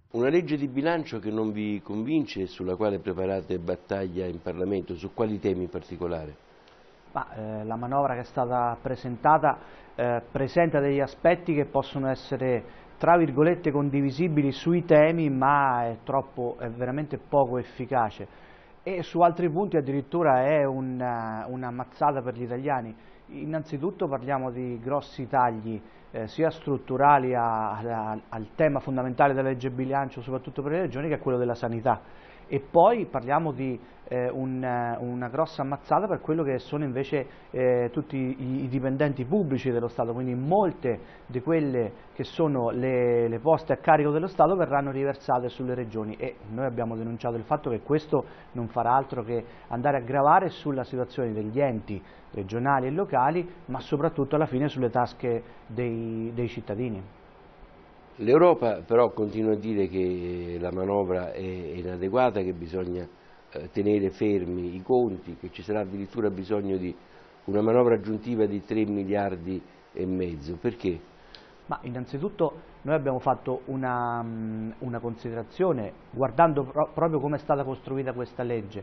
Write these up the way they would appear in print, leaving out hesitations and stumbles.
Una legge di bilancio che non vi convince e sulla quale preparate battaglia in Parlamento, su quali temi in particolare? La manovra che è stata presentata presenta degli aspetti che possono essere, tra virgolette, condivisibili sui temi, ma è veramente poco efficace. E su altri punti addirittura è una mazzata per gli italiani. Innanzitutto parliamo di grossi tagli sia strutturali al tema fondamentale della legge bilancio, soprattutto per le regioni, che a quello della sanità. E poi parliamo di una grossa ammazzata per quello che sono invece tutti i dipendenti pubblici dello Stato, quindi molte di quelle che sono le poste a carico dello Stato verranno riversate sulle regioni, e noi abbiamo denunciato il fatto che questo non farà altro che andare a gravare sulla situazione degli enti regionali e locali, ma soprattutto alla fine sulle tasche dei cittadini. L'Europa però continua a dire che la manovra è inadeguata, che bisogna tenere fermi i conti, che ci sarà addirittura bisogno di una manovra aggiuntiva di 3 miliardi e mezzo. Perché? Ma innanzitutto noi abbiamo fatto una considerazione guardando proprio come è stata costruita questa legge.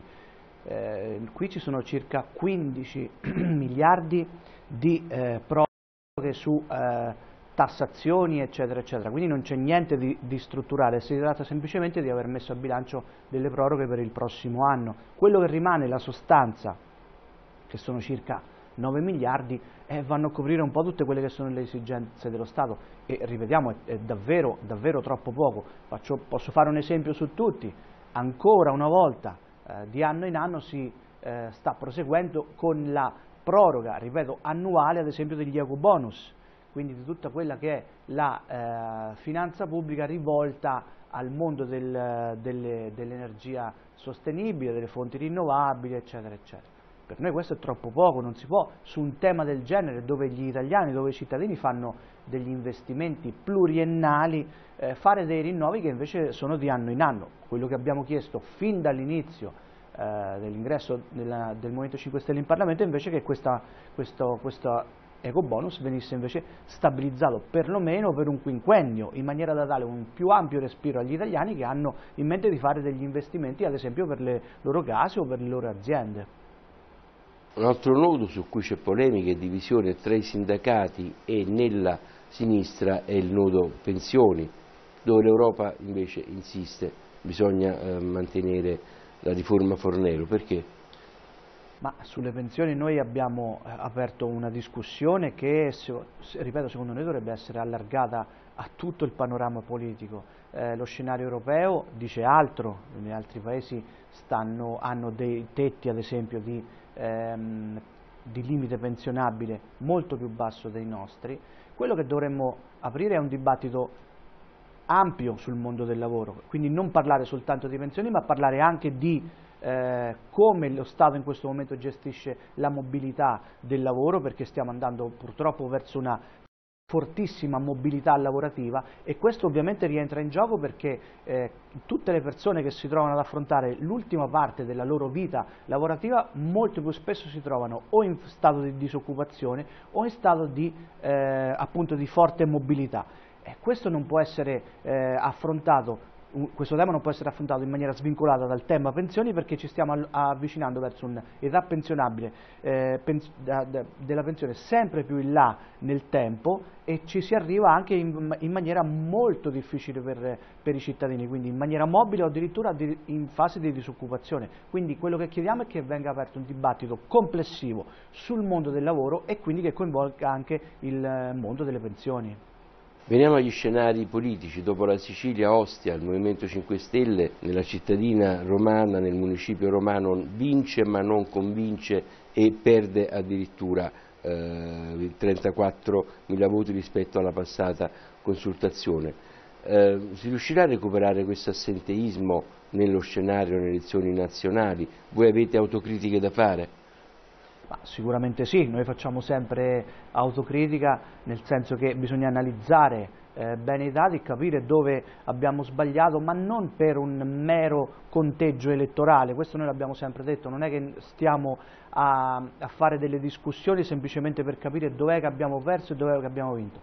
Qui ci sono circa 15 miliardi di proroghe su tassazioni eccetera eccetera, quindi non c'è niente di strutturale, si tratta semplicemente di aver messo a bilancio delle proroghe per il prossimo anno. Quello che rimane, la sostanza, che sono circa 9 miliardi, vanno a coprire un po' tutte quelle che sono le esigenze dello Stato, e ripetiamo è davvero, davvero troppo poco. Posso fare un esempio su tutti: ancora una volta di anno in anno si sta proseguendo con la proroga, ripeto, annuale, ad esempio degli ecobonus, quindi di tutta quella che è la finanza pubblica rivolta al mondo dell'energia sostenibile, delle fonti rinnovabili, eccetera, eccetera. Per noi questo è troppo poco, non si può, su un tema del genere, dove gli italiani, dove i cittadini fanno degli investimenti pluriennali, fare dei rinnovi che invece sono di anno in anno. Quello che abbiamo chiesto fin dall'inizio dell'ingresso del Movimento 5 Stelle in Parlamento è invece che questo ecobonus venisse invece stabilizzato perlomeno per un quinquennio, in maniera da dare un più ampio respiro agli italiani che hanno in mente di fare degli investimenti, ad esempio per le loro case o per le loro aziende. Un altro nodo su cui c'è polemica e divisione tra i sindacati e nella sinistra è il nodo pensioni, dove l'Europa invece insiste, bisogna mantenere la riforma Fornero. Perché? Ma sulle pensioni noi abbiamo aperto una discussione che, ripeto, secondo noi dovrebbe essere allargata a tutto il panorama politico. Lo scenario europeo dice altro, gli altri paesi hanno dei tetti, ad esempio, di limite pensionabile molto più basso dei nostri. Quello che dovremmo aprire è un dibattito ampio sul mondo del lavoro, quindi non parlare soltanto di pensioni, ma parlare anche di come lo Stato in questo momento gestisce la mobilità del lavoro, perché stiamo andando purtroppo verso una fortissima mobilità lavorativa, e questo ovviamente rientra in gioco perché tutte le persone che si trovano ad affrontare l'ultima parte della loro vita lavorativa molto più spesso si trovano o in stato di disoccupazione o in stato di, appunto, di forte mobilità. Questo non può essere affrontato. Questo tema non può essere affrontato in maniera svincolata dal tema pensioni, perché ci stiamo avvicinando verso un'età pensionabile della pensione sempre più in là nel tempo, e ci si arriva anche in maniera molto difficile per i cittadini, quindi in maniera mobile o addirittura in fase di disoccupazione. Quindi quello che chiediamo è che venga aperto un dibattito complessivo sul mondo del lavoro, e quindi che coinvolga anche il mondo delle pensioni. Veniamo agli scenari politici. Dopo la Sicilia, Ostia, il Movimento 5 Stelle nella cittadina romana, nel municipio romano, vince ma non convince e perde addirittura 34.000 voti rispetto alla passata consultazione. Si riuscirà a recuperare questo assenteismo nello scenario nelle elezioni nazionali? Voi avete autocritiche da fare? Ma sicuramente sì, noi facciamo sempre autocritica, nel senso che bisogna analizzare bene i dati e capire dove abbiamo sbagliato, ma non per un mero conteggio elettorale. Questo noi l'abbiamo sempre detto, non è che stiamo a fare delle discussioni semplicemente per capire dov'è che abbiamo perso e dov'è che abbiamo vinto.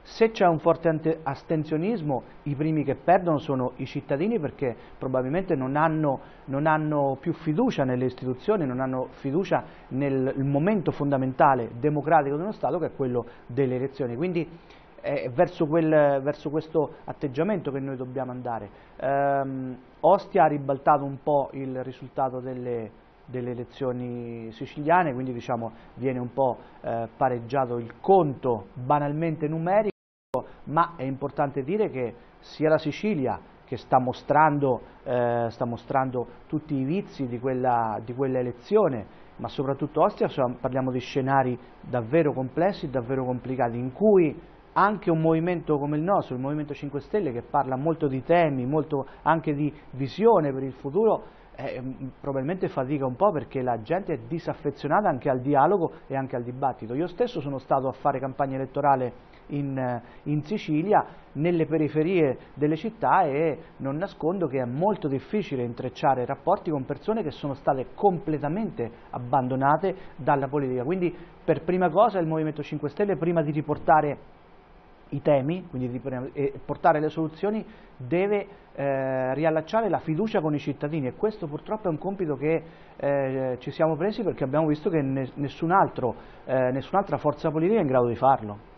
Se c'è un forte astensionismo, i primi che perdono sono i cittadini, perché probabilmente non hanno più fiducia nelle istituzioni, non hanno fiducia nel momento fondamentale democratico dello Stato, che è quello delle elezioni. Quindi è verso questo atteggiamento che noi dobbiamo andare. Ostia ha ribaltato un po' il risultato delle elezioni siciliane, quindi diciamo viene un po' pareggiato il conto banalmente numerico, ma è importante dire che sia la Sicilia, che sta mostrando tutti i vizi di quella elezione, ma soprattutto Ostia, parliamo di scenari davvero complessi, davvero complicati, in cui anche un movimento come il nostro, il Movimento 5 Stelle, che parla molto di temi, molto anche di visione per il futuro, probabilmente fatica un po', perché la gente è disaffezionata anche al dialogo e anche al dibattito. Io stesso sono stato a fare campagna elettorale in Sicilia, nelle periferie delle città, e non nascondo che è molto difficile intrecciare rapporti con persone che sono state completamente abbandonate dalla politica. Quindi per prima cosa il Movimento 5 Stelle, prima di riportare i temi, quindi di portare le soluzioni, deve riallacciare la fiducia con i cittadini, e questo purtroppo è un compito che ci siamo presi, perché abbiamo visto che nessun'altra forza politica è in grado di farlo.